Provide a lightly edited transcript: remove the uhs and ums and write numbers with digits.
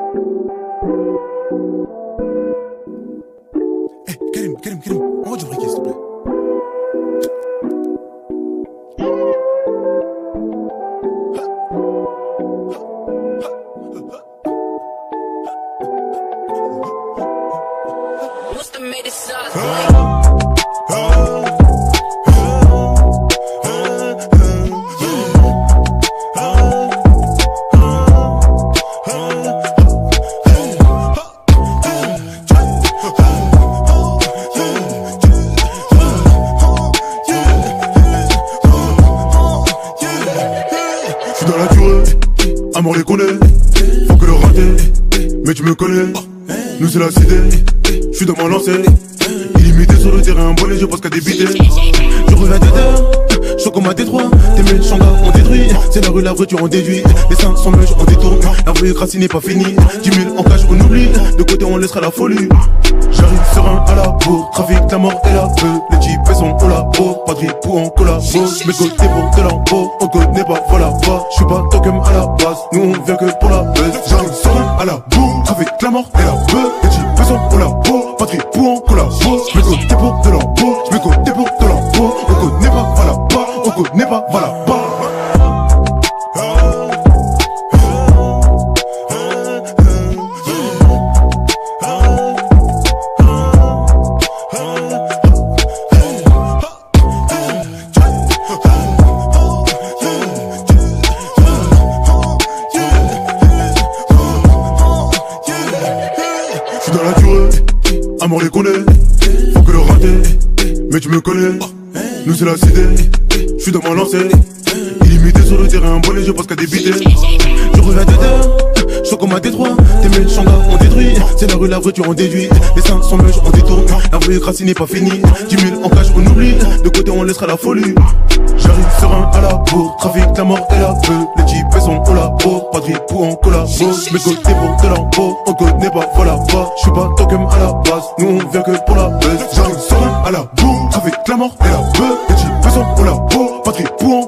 Karim, envoie du briquet s'il te plaît. Dans la durée, amour les connaît, faut que le rater, mais tu me connais, nous c'est la cité, je suis dans ma lancée, illimité sur le terrain, bon les jeux parce qu'à débiter, je reviens des terres, chaud comme à Détroit, tes méchants gars on détruit, c'est la rue, la voiture on déduit, les 500 mèches on détourne, la rue Grassi n'est pas finie, 10 000 en cash on oublie, de côté on laissera la folie. J'arrive serein à la bourre, trafic, la mort et la peu. Les types sont au labo, pas de pour en collabo. Mais côté pour de l'impôt, on connaît pas, voilà pas. J'suis pas token à la base, nous on vient que pour la baisse. J'arrive serein à la bourre, trafic, la mort et la peu. Les types sont au labo, pas de pour en collabo. J'mets côté pour de l'impôt, j'mets côté pour de l'impôt. On connaît pas, voilà pas, on connaît pas, voilà pas. Dans la durée, amour les connaît, faut que le rater, mais tu me connais, nous c'est la cité, je suis dans ma lancée, illimité sur le terrain, bon les jeux parce qu'à débiter, je reviens des terres, chaud comme à Détroit, tes méchants gars on détruit, c'est la rue, la voiture on déduit, les 500 mèches on détourne, la rue Grassi n'est pas finie, 10 000 en cash on oublie, de côté on laissera la folie. J'arrive serein à la bourre, trafic, la mort et la peu. Les types sont au labo, pas de pour en collabo. Mais côté pour de l'impôt, on connaît pas, voilà pas. J'suis pas token à la base, nous on vient que pour la baisse. J'arrive serein à la bourre, trafic, la mort et la peu. Les types sont au labo, pas de pour en